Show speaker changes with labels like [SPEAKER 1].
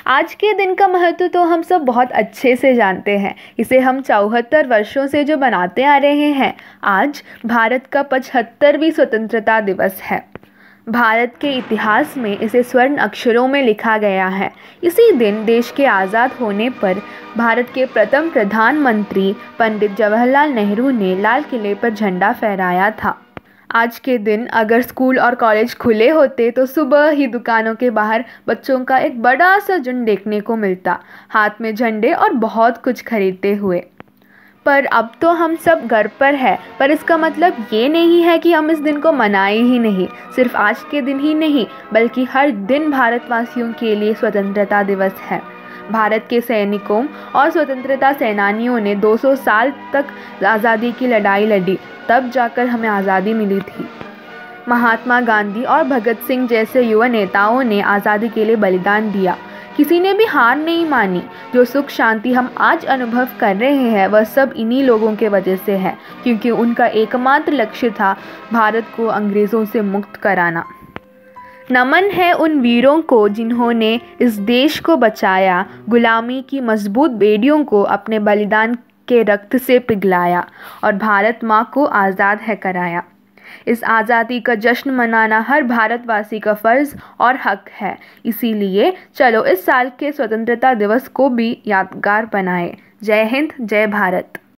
[SPEAKER 1] आज के दिन का महत्व तो हम सब बहुत अच्छे से जानते हैं। इसे हम 74 वर्षों से जो बनाते आ रहे हैं। आज भारत का 75वीं स्वतंत्रता दिवस है। भारत के इतिहास में इसे स्वर्ण अक्षरों में लिखा गया है। इसी दिन देश के आज़ाद होने पर भारत के प्रथम प्रधानमंत्री पंडित जवाहरलाल नेहरू ने लाल किले पर झंडा फहराया था। आज के दिन अगर स्कूल और कॉलेज खुले होते तो सुबह ही दुकानों के बाहर बच्चों का एक बड़ा सा झुंड देखने को मिलता, हाथ में झंडे और बहुत कुछ खरीदते हुए। पर अब तो हम सब घर पर है, पर इसका मतलब ये नहीं है कि हम इस दिन को मनाए ही नहीं। सिर्फ आज के दिन ही नहीं, बल्कि हर दिन भारतवासियों के लिए स्वतंत्रता दिवस है। भारत के सैनिकों और स्वतंत्रता सेनानियों ने 200 साल तक आज़ादी की लड़ाई लड़ी, तब जाकर हमें आज़ादी मिली थी। महात्मा गांधी और भगत सिंह जैसे युवा नेताओं ने आज़ादी के लिए बलिदान दिया। किसी ने भी हार नहीं मानी। जो सुख शांति हम आज अनुभव कर रहे हैं वह सब इन्हीं लोगों के वजह से है, क्योंकि उनका एकमात्र लक्ष्य था भारत को अंग्रेज़ों से मुक्त कराना। नमन है उन वीरों को जिन्होंने इस देश को बचाया, गुलामी की मजबूत बेड़ियों को अपने बलिदान के रक्त से पिघलाया और भारत माँ को आज़ाद है कराया। इस आज़ादी का जश्न मनाना हर भारतवासी का फ़र्ज़ और हक है। इसीलिए चलो इस साल के स्वतंत्रता दिवस को भी यादगार बनाएं। जय हिंद, जय भारत।